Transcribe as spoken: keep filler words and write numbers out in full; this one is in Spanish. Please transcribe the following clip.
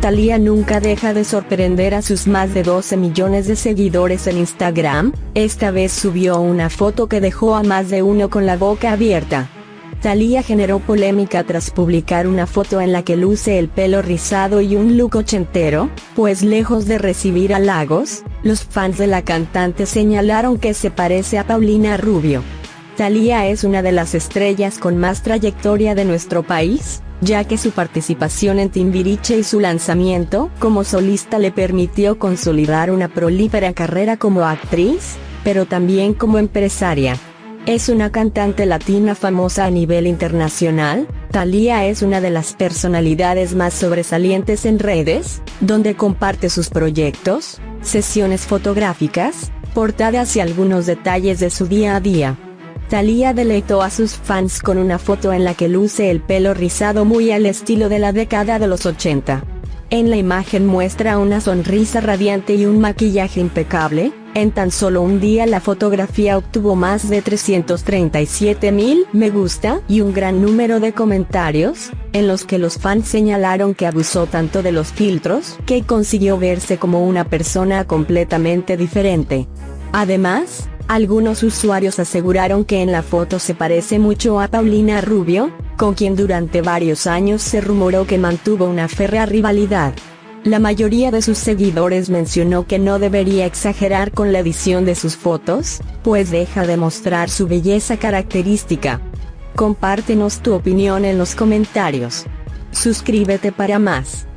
Thalía nunca deja de sorprender a sus más de doce millones de seguidores en Instagram. Esta vez subió una foto que dejó a más de uno con la boca abierta. Thalía generó polémica tras publicar una foto en la que luce el pelo rizado y un look ochentero, pues lejos de recibir halagos, los fans de la cantante señalaron que se parece a Paulina Rubio. Thalía es una de las estrellas con más trayectoria de nuestro país, ya que su participación en Timbiriche y su lanzamiento como solista le permitió consolidar una prolífera carrera como actriz, pero también como empresaria. Es una cantante latina famosa a nivel internacional. Thalía es una de las personalidades más sobresalientes en redes, donde comparte sus proyectos, sesiones fotográficas, portadas y algunos detalles de su día a día. Thalía deleitó a sus fans con una foto en la que luce el pelo rizado muy al estilo de la década de los ochenta. En la imagen muestra una sonrisa radiante y un maquillaje impecable. En tan solo un día la fotografía obtuvo más de trescientos treinta y siete mil me gusta y un gran número de comentarios, en los que los fans señalaron que abusó tanto de los filtros que consiguió verse como una persona completamente diferente. Además, algunos usuarios aseguraron que en la foto se parece mucho a Paulina Rubio, con quien durante varios años se rumoró que mantuvo una férrea rivalidad. La mayoría de sus seguidores mencionó que no debería exagerar con la edición de sus fotos, pues deja de mostrar su belleza característica. Compártenos tu opinión en los comentarios. Suscríbete para más.